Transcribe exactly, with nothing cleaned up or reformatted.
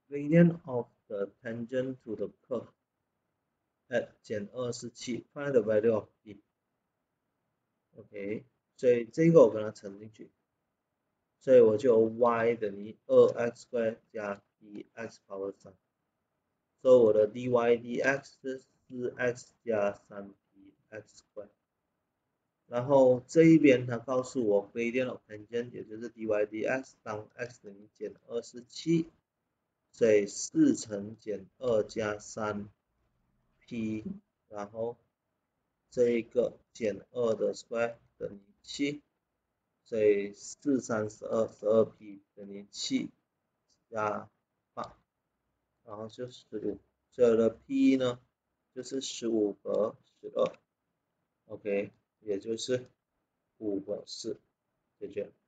gradient of the tangent to the curve at 减二是七 ，find the value of p。OK， 所以这个我跟它乘进去，所以我就 y 等于 二 x square 加 px power 三，所以我的 dy dx 是四 x 加 三 px square。然后这一边它告诉我 gradient of tangent， 也就是 dy dx， 当 x 等于减二是七，所以四乘减二加三 p， 然后这一个减二的 square 等于七，所以四三十二， 十二 p 等于七加八，然后就十五，所以我的 p 呢就是十五和十二 ，OK， 也就是五和四，解决。